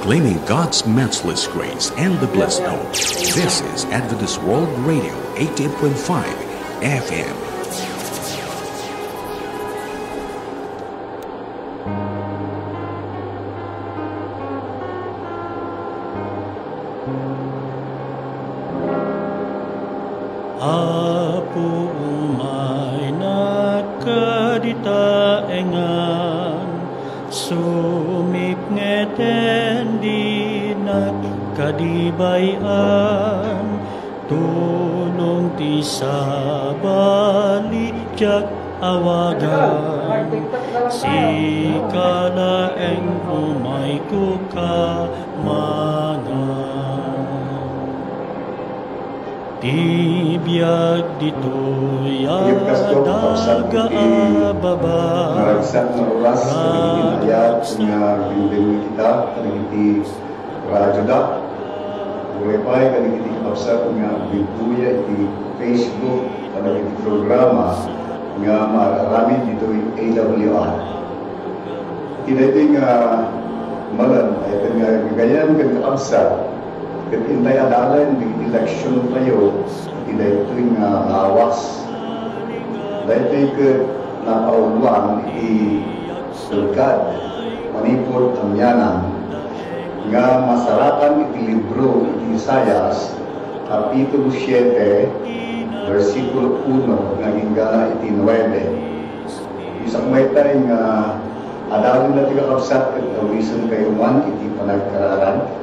proclaiming God's matchless grace and the blessed hope. This is Adventist World Radio, 88.5 FM. Apo umay nakaditaengan, sumip ngeten di nakadibayan, tulong ti sabali jak awagan, sikalaeng umay kukamangan. Tibiyag dito yadaga ababa, naragsak na oras na inayat nga binibili kita kanagiti radyoda. Buhay pa kanagiti kapsat nga bibuya iti Facebook kanagiti programa nga maaramin dito yung AWR. Ito nga malan ay nga ganyan kang kapsat. Kat intay adalan di eleksyon tayo, ito yung awas. Dahil ito napauluan i Sulgad, Manipur, Amyanan, nga masaratan iti libro iti Isayas, Kapitulo 7, versikulo 1, nga hingga iti 9. Isang may tayo nga adalin na tiga kapsat at awisan kayo man iti panagkaraaran.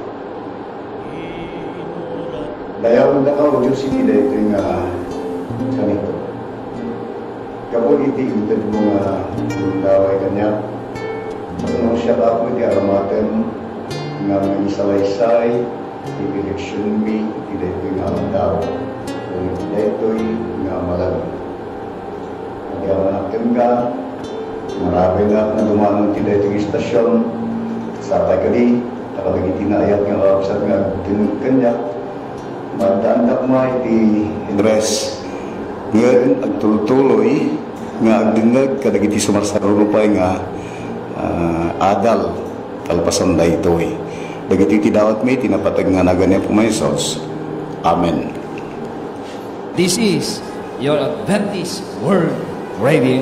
Dayaw na ka, Diyos iti na ito yung ganito. Kapag iti intad mo nga daway kanya, matanong siya ako iti aramatan nga may salaysay, iti eleksyon mi, iti na ito yung amandaw. Iti na ito yung malag. Nagyaman ang ka, marami na dumanong iti na ito yung istasyon, sa tagadi, nakapag iti na ayat nga kapsat nga tinug kanya, magdandak mo iti address ngayon agtuloy nga agdingag kadagiti sumarsaruro pa nga adal kalpasan da ito dagiti ti dawat may tinapatag nga naganap umaisos. Amen. This is your Adventist World Radio.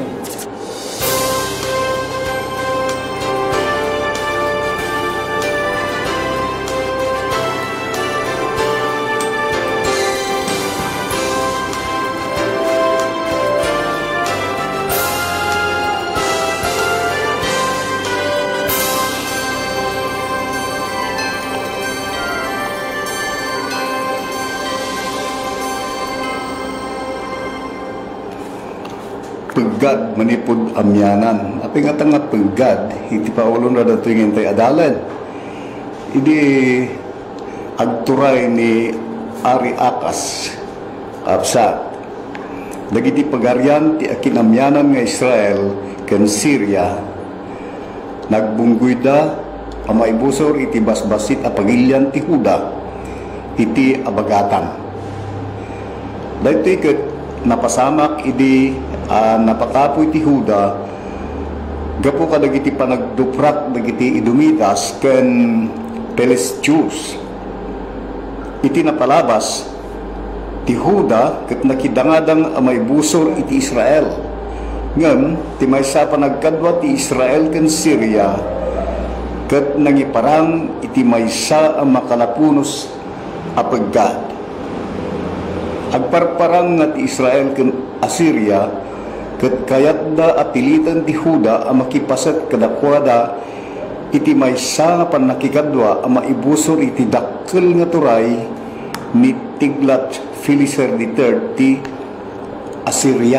Pagad manipod amyanan. Api nga nga pagad, iti paulon na dato yung intay adalan. Idi agturay ni Ari Akas, kapsat. Dagiti pagaryan ti akinamyanan nga Israel ken Syria. Nagbunggoy da, amaibusor iti basbasit a pagilyan ti Huda, iti abagatan. Dahito ikat napasamak idi napakapoy ti Huda gapo ka dagiti panagduprak dagiti Idumitas ken Pelestius iti napalabas ti Huda ket nakidangadang amay busor iti Israel ngem ti maysa panagkadwa ti Israel ken Syria ket nangiparang iti maysa a makalapunos a paggad agparparang nga ti Israel ken Assyria ket kayat da apilitan ti Huda a makipasat kadakwada iti maysa nga panakikadwa a maibusor iti dakkel nga turay ni Tiglat-Pileser III ti Assyria.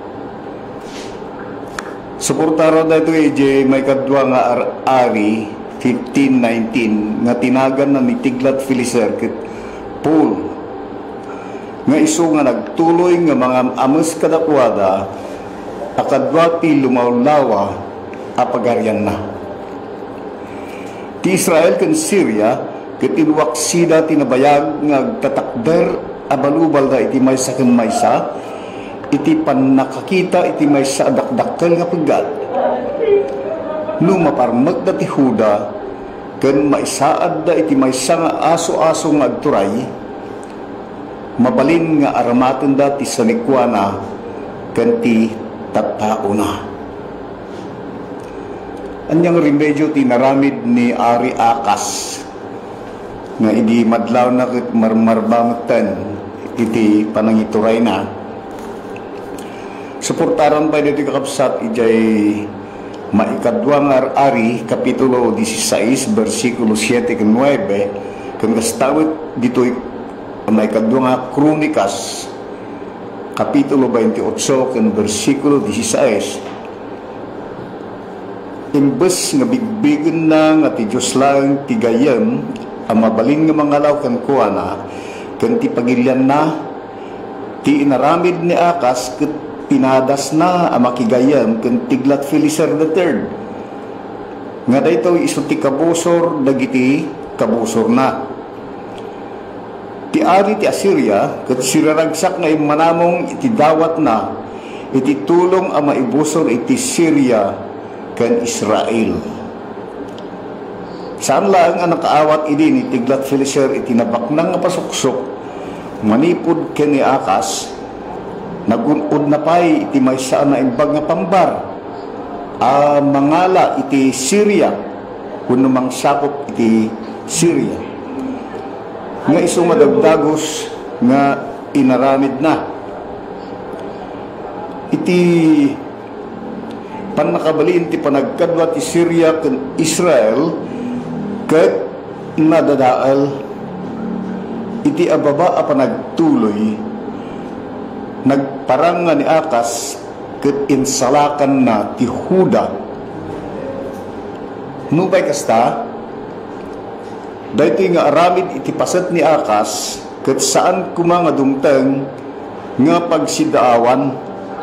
Suportaro da ito may kadwa nga ari 1519 nga tinagan na ni Tiglat-Pileser ket Paul nga iso nga nagtuloy nga mga ames kadakwada akadwa ti lumawlawa a pagaryan na. Ti Israel ken Syria ket inwaksida tinabayag nga agtatakder a balubal da iti maysa ken maysa iti panakakita iti maysa adakdakkel nga paggat. No maparmag da ti Huda ken maisaad da iti maysa nga aso-aso nga agturay, mabalin nga aramaten da ti sanikwana ken ti tattao na. Anyang remedyo ti naramid ni Ari Akas nga idi madlaw na ket marmarbangetan iti panangituray na. Suportaran pa dito kakabsat ijay maikadwang Ari, Kapitulo 16, versikulo 7 ke 9, kung kastawit dito maikadwang Kronikas, Kapitulo 28, kung versikulo 16, imbes nga bigbigan na nga ti Diyos lang ti gayam, ang mabaling nga mga law kan kuana, kan ti pagilyan na, ti inaramid ni Akas, ket pinadas na ang makigayam kan Tiglat Pileser III. Nga dayto isu ti kabusor dagiti kabusor na. Ti ari ti Assyria ket siraragsak nga manamong iti dawat na iti tulong ang maibusor iti Syria ken Israel. Saan lang ang nakaawat idi ni Tiglat Pileser iti nabaknang nga pasuksok manipod ken ni Akas, nagunod na pa'y iti maysa na imbag nga pambar mangala iti Syria kuno mang sakop iti Syria nga isu madagdagos nga inaramid na iti panakabalin ti panagkadwa ti Syria ken Israel ket nadadaal iti ababa a panagtuloy nagparang nga ni Akas ket insalakan na ti Huda. Nubay kasta daytoy nga aramid iti paset ni Akas ket saan kuma nga dumteng nga pagsidaawan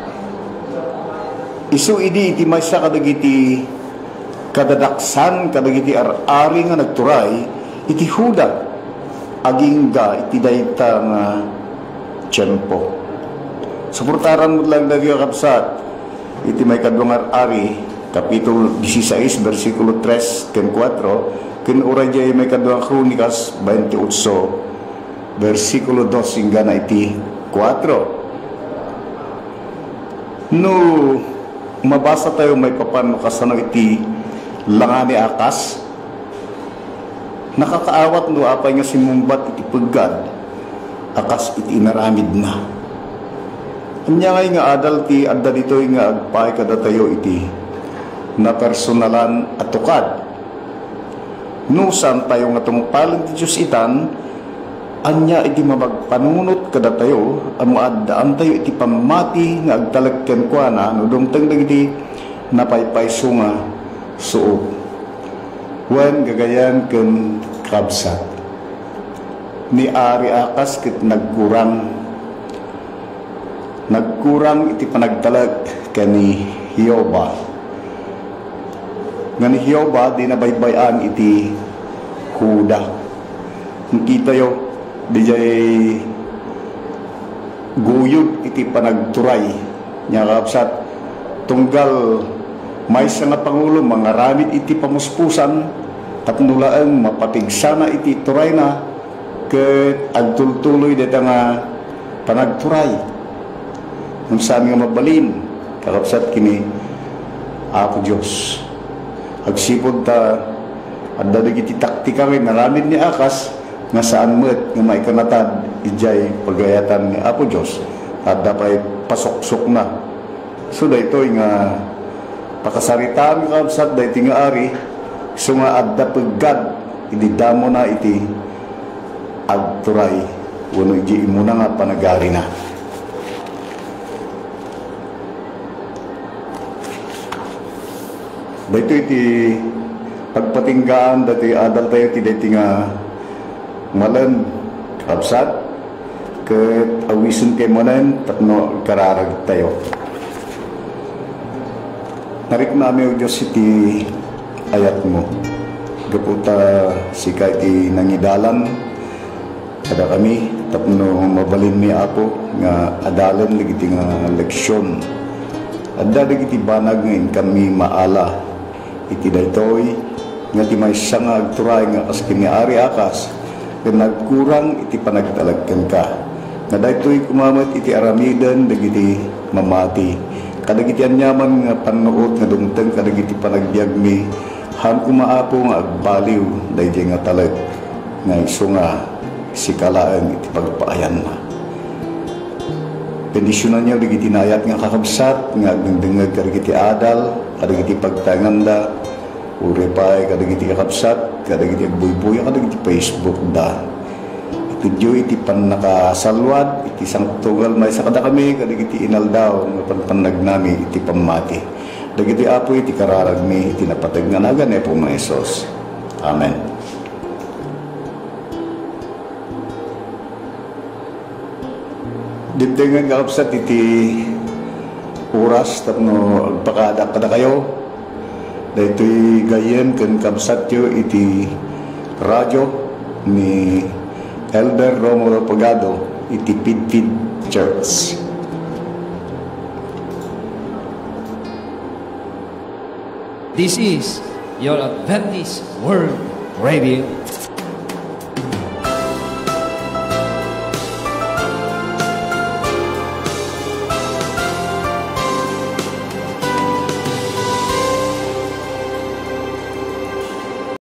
isu idi iti maysa kadagiti kadadaksan kadagiti ari nga nagturay iti Huda aging ga iti dayta nga tiyempo. Suportaran mo lang lagi kapsat iti may kadwang Ari, Kapitulo 16, versikulo 3 ken 4, ken uray jay may kadwang Kronikas 28, versikulo 2 hingga na iti 4. No mabasa tayo may papano kasano iti langani Akas, nakakaawat no apay nga simumbat iti peggad Akas iti inaramid na. Anya ngay nga adal ti adda ditoy nga agpay kada tayo iti na personalan at tukad. Nusan tayo nga tungpalan ti Diyos itan, anya iti mabagpanunot kada tayo, amuaddaan tayo iti pamati nga agtalagken kwa na, no dumteng dagiti napaypayso nga suot. Wan gagayan ken kabsat. Ni Ari Akas ket nagkurang iti panagtalag kani Hioba. Nga ni Hioba di nabaybayan iti Huda. Kita yo di jay guyod iti panagturay nya kapsat tunggal may nga pangulo mangaramid iti pamuspusan tapnulaeng mapapigsana iti turay na ket agtultuloy deta nga panagturay kung saan nga mabalin kakapsat kini Apo Diyos agsipod ta adda dagiti taktika rin naramid ni Akas nga saan met nga maikanatad ijay pagayatan ni Apo Diyos adda pa'y pasoksok na. So daytoy nga pakasaritaan kakapsat dayti nga ari so nga adda peggad ididamo na iti agturay wano iji imuna nga panagari na. Dito iti pagpatinggaan dati adal tayo ti dati nga malan kapsat ket awisen kay malan tapno kararag tayo. Narik nami o Diyos iti ayat mo. Gaputa sika iti nangidalan kada kami tapno mabalin mi Apo nga adalan ligiti nga leksyon. Adda ligiti banag ngayon kami maala iti daytoy nga ti may siya nga agturay nga kas kiniari akas ken nagkurang iti panagtalagken ka nga daytoy kumamat iti aramidan dagiti mamati kadagiti anyaman nga pannuot nga dumteng kadagiti panagbiag mi han kumaapo nga agbaliw dayjay nga talag nga isu nga sikalaan iti pagpaayan na bendisyonan niya dagiti nayat nga kakabsat nga agdengdengeg kadagiti adal kadagiti pagtanganda urepay kadagiti kakabsat kadagiti agbuybuy kadagiti Facebook da iti Diyo iti panakasalwad iti sangtugal may sakada kami kadagiti inaldaw nga pannagnami iti pamati dagiti apo iti kararag mi iti napatag nga nagan po mga Hesus. Amen. Dibdengan kakabsat iti oras tapno agpakada kada kayo daytoy gayen ken kabsat yo iti radyo ni Elder Romulo Pagado iti Pidpid Church. This is your Adventist World Radio.